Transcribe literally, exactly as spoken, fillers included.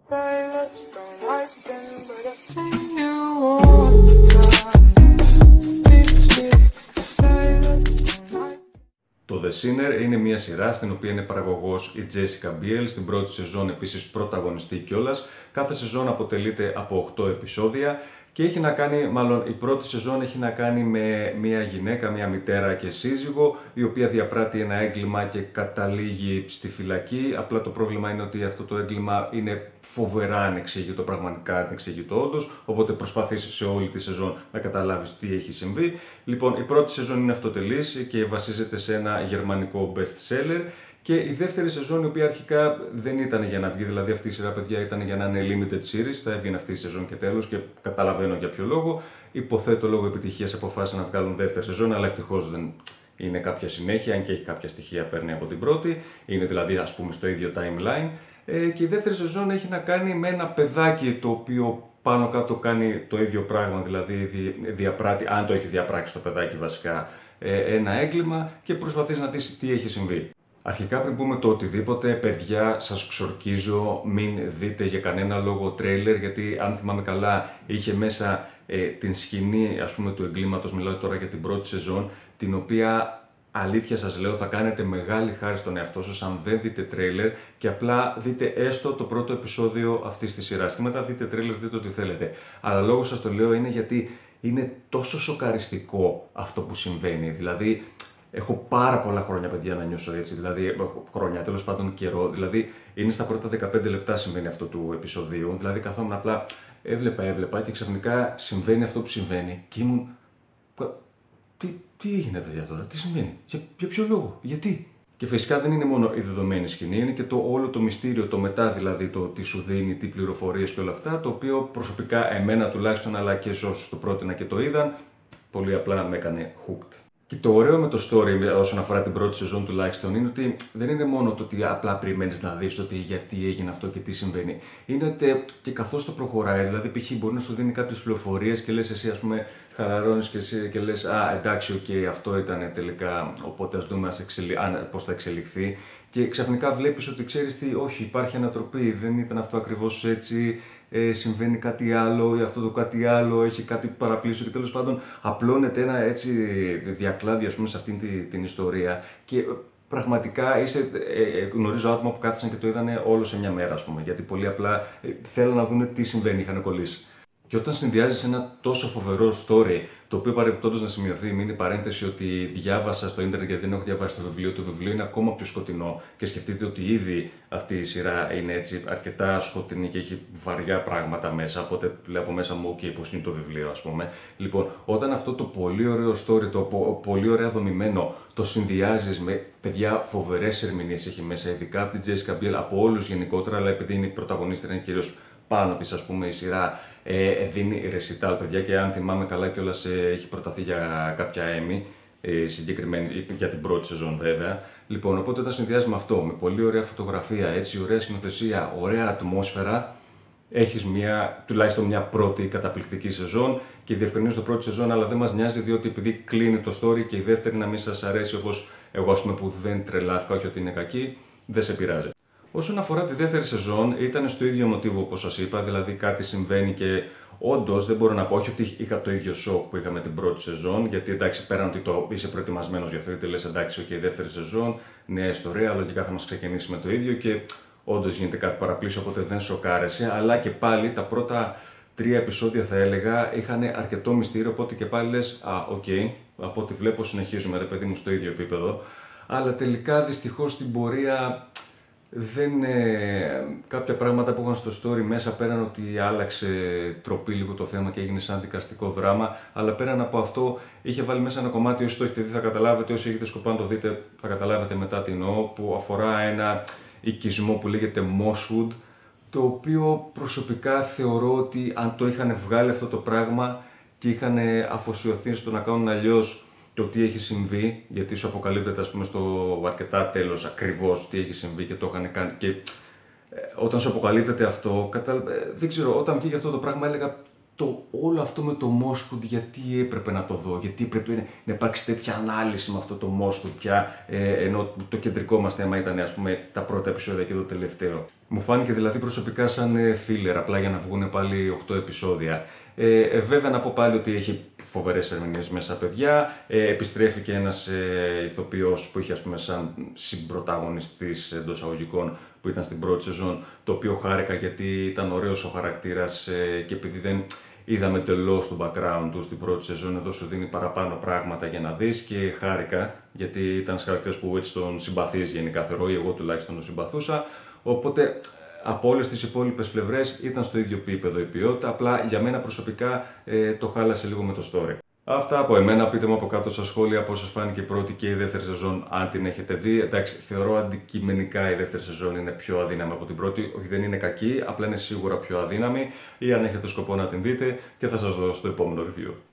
Το The Sinner είναι μια σειρά στην οποία είναι παραγωγός η Jessica Biel, στην πρώτη σεζόν επίσης πρωταγωνιστή κιόλας. Κάθε σεζόν αποτελείται από οκτώ επεισόδια και έχει να κάνει, μάλλον η πρώτη σεζόν έχει να κάνει με μια γυναίκα, μια μητέρα και σύζυγο, η οποία διαπράττει ένα έγκλημα και καταλήγει στη φυλακή. Απλά το πρόβλημα είναι ότι αυτό το έγκλημα είναι φοβερά ανεξήγητο, πραγματικά ανεξήγητο όντως, οπότε προσπαθείς σε όλη τη σεζόν να καταλάβεις τι έχει συμβεί. Λοιπόν, η πρώτη σεζόν είναι αυτοτελής και βασίζεται σε ένα γερμανικό best seller. Και η δεύτερη σεζόν, η οποία αρχικά δεν ήταν για να βγει, δηλαδή αυτή η σειρά, παιδιά, ήταν για να είναι limited series, θα έβγαινε αυτή η σεζόν και τέλος και καταλαβαίνω για ποιο λόγο. Υποθέτω λόγω επιτυχίας αποφάσισαν να βγάλουν δεύτερη σεζόν, αλλά ευτυχώς δεν είναι κάποια συνέχεια, αν και έχει κάποια στοιχεία παίρνει από την πρώτη, είναι δηλαδή ας πούμε στο ίδιο timeline. Ε, και η δεύτερη σεζόν έχει να κάνει με ένα παιδάκι το οποίο πάνω κάτω κάνει το ίδιο πράγμα, δηλαδή διαπράττει, αν το έχει διαπράξει το παιδάκι βασικά, ε, ένα έγκλημα και προσπαθείς να δεις τι έχει συμβεί. Αρχικά, πριν πούμε το οτιδήποτε, παιδιά, σας ξορκίζω, μην δείτε για κανένα λόγο τρέιλερ, γιατί αν θυμάμαι καλά είχε μέσα ε, την σκηνή, ας πούμε, του εγκλήματος, μιλάω τώρα για την πρώτη σεζόν, την οποία αλήθεια σας λέω θα κάνετε μεγάλη χάρη στον εαυτό σας αν δεν δείτε τρέιλερ και απλά δείτε έστω το πρώτο επεισόδιο αυτής της σειράς και μετά δείτε τρέιλερ, δείτε ό,τι θέλετε. Αλλά λόγο σας το λέω είναι γιατί είναι τόσο σοκαριστικό αυτό που συμβαίνει, δηλαδή έχω πάρα πολλά χρόνια, παιδιά, να νιώσω έτσι, δηλαδή χρόνια, τέλος πάντων καιρό, δηλαδή είναι στα πρώτα δεκαπέντε λεπτά συμβαίνει αυτό του επεισοδίου, δηλαδή καθόμουν απλά, έβλεπα, έβλεπα και ξαφνικά συμβαίνει αυτό που συμβαίνει και ήμουν, τι, τι έγινε, παιδιά, τώρα, τι συμβαίνει, για, για ποιο λόγο, γιατί. Και φυσικά δεν είναι μόνο η δεδομένη σκηνή, είναι και το όλο το μυστήριο, το μετά δηλαδή, το τι σου δίνει, τι πληροφορίες και όλα αυτά, το οποίο προσωπικά εμένα τουλάχιστον, αλλά και σε όσους το πρότεινα και το είδαν, πολύ απλά με έκανε hooked. Και το ωραίο με το story όσον αφορά την πρώτη σεζόν τουλάχιστον είναι ότι δεν είναι μόνο το ότι απλά περιμένεις να δεις ότι γιατί έγινε αυτό και τι συμβαίνει. Είναι ότι και καθώς το προχωράει, δηλαδή π.χ. μπορεί να σου δίνει κάποιες πληροφορίες και λες εσύ, ας πούμε, χαλαρώνεις και, εσύ, και λες α, εντάξει, οκ, okay, αυτό ήταν τελικά, οπότε ας δούμε εξελι... πώς θα εξελιχθεί. Και ξαφνικά βλέπεις ότι ξέρεις τι, όχι, υπάρχει ανατροπή, δεν ήταν αυτό ακριβώς έτσι. Ε, συμβαίνει κάτι άλλο ή αυτό το κάτι άλλο έχει κάτι παραπλήσιο και τέλος πάντων απλώνεται ένα έτσι διακλάδι, ας πούμε, σε αυτήν την, την ιστορία και πραγματικά είσαι, ε, ε, γνωρίζω άτομα που κάθισαν και το είδανε όλο σε μια μέρα, ας πούμε, γιατί πολύ απλά ε, θέλουν να δουν τι συμβαίνει, είχαν κολλήσει. Και όταν συνδυάζεις ένα τόσο φοβερό story, το οποίο παρεμπιπτόντως να σημειωθεί, μείνει παρένθεση ότι διάβασα στο ίντερνετ γιατί δεν έχω διαβάσει το βιβλίο, το βιβλίο είναι ακόμα πιο σκοτεινό και σκεφτείτε ότι ήδη αυτή η σειρά είναι έτσι αρκετά σκοτεινή και έχει βαριά πράγματα μέσα, οπότε λέω από μέσα μου, ok, πώς είναι το βιβλίο, ας πούμε. Λοιπόν, όταν αυτό το πολύ ωραίο story, το πολύ ωραία δομημένο, το συνδυάζεις με, παιδιά, φοβερές ερμηνείες έχει μέσα, ειδικά από την Jessica Biel, από όλους γενικότερα, αλλά επειδή είναι η πρωταγωνίστρια, είναι κυρίως πάνω της, ας πούμε, η σειρά ε, δίνει ρεσιτάλ, παιδιά, και αν θυμάμαι καλά κιόλας ε, έχει προταθεί για κάποια Emmy, ε, συγκεκριμένη, για την πρώτη σεζόν βέβαια. Λοιπόν, οπότε όταν συνδυάζεις με αυτό, με πολύ ωραία φωτογραφία, έτσι, ωραία σκηνοθεσία, ωραία ατμόσφαιρα, έχεις μια, τουλάχιστον μια πρώτη καταπληκτική σεζόν και διευκρινίζω το πρώτη σεζόν, αλλά δεν μας νοιάζει διότι επειδή κλείνει το story και η δεύτερη να μην σας αρέσει όπως εγώ, ας πούμε, που δεν τρελάθηκα, όχι ότι είναι κακή, δεν σε πειράζει. Όσον αφορά τη δεύτερη σεζόν, ήταν στο ίδιο μοτίβο όπως σας είπα, δηλαδή κάτι συμβαίνει και όντως δεν μπορώ να πω, όχι ότι είχα το ίδιο σοκ που είχα με την πρώτη σεζόν, γιατί εντάξει, πέραν ότι το είσαι προετοιμασμένος γι' αυτό, γιατί λες εντάξει, ok, δεύτερη σεζόν, νέα ιστορία, λογικά θα μας ξεκινήσει με το ίδιο και όντως γίνεται κάτι παραπλήσιο, οπότε δεν σοκάρεσε, αλλά και πάλι τα πρώτα τρία επεισόδια θα έλεγα είχαν αρκετό μυστήριο, οπότε και πάλι λες, α, οκ, okay, από ό,τι βλέπω συνεχίζουμε, ρε παιδί μου, στο ίδιο επίπεδο, αλλά τελικά δυστυχώς στην πορεία. Δεν, ε, κάποια πράγματα που είχαν στο story μέσα, πέραν ότι άλλαξε τροπή λίγο το θέμα και έγινε σαν δικαστικό δράμα, αλλά πέραν από αυτό είχε βάλει μέσα ένα κομμάτι, όσοι το έχετε δει θα καταλάβετε, όσοι έχετε σκοπό να το δείτε θα καταλάβετε μετά τι εννοώ, που αφορά ένα οικισμό που λέγεται Mosswood, το οποίο προσωπικά θεωρώ ότι αν το είχαν βγάλει αυτό το πράγμα και είχαν αφοσιωθεί στο να κάνουν αλλιώς το τι έχει συμβεί, γιατί σου αποκαλύπτεται, ας πούμε, στο αρκετά τέλος ακριβώς τι έχει συμβεί και το είχαν κάνει. Και ε, όταν σου αποκαλύπτεται αυτό, κατα... ε, δεν ξέρω, όταν βγήκε αυτό το πράγμα έλεγα το, όλο αυτό με το Moscow, γιατί έπρεπε να το δω, γιατί έπρεπε να υπάρξει τέτοια ανάλυση με αυτό το Moscow πια, ε, ενώ το κεντρικό μας θέμα ήταν, ας πούμε, τα πρώτα επεισόδια και το τελευταίο. Μου φάνηκε δηλαδή προσωπικά σαν filler, απλά για να βγουν πάλι οκτώ επεισόδια. Ε, ε, βέβαια να πω πάλι ότι έχει φοβερές ερμηνείες μέσα, παιδιά. Ε, επιστρέφει και ένας ε, ηθοποιός που είχε, ας πούμε, σαν συμπρωταγωνιστής εντός αγωγικών που ήταν στην πρώτη σεζόν, το οποίο χάρηκα γιατί ήταν ωραίος ο χαρακτήρας ε, και επειδή δεν είδαμε τελώς το background του στην πρώτη σεζόν, εδώ σου δίνει παραπάνω πράγματα για να δεις και χάρηκα γιατί ήταν ένας χαρακτήρας που έτσι τον συμπαθείς γενικά, θεωρώ, ή εγώ τουλάχιστον τον συμπαθούσα. Οπότε από όλες τις υπόλοιπες πλευρές ήταν στο ίδιο επίπεδο η ποιότητα, απλά για μένα προσωπικά ε, το χάλασε λίγο με το story. Αυτά από εμένα, πείτε μου από κάτω στα σχόλια πώς σας φάνηκε η πρώτη και η δεύτερη σεζόν, αν την έχετε δει. Εντάξει, θεωρώ αντικειμενικά η δεύτερη σεζόν είναι πιο αδύναμη από την πρώτη, όχι δεν είναι κακή, απλά είναι σίγουρα πιο αδύναμη, ή αν έχετε σκοπό να την δείτε και θα σας δω στο επόμενο review.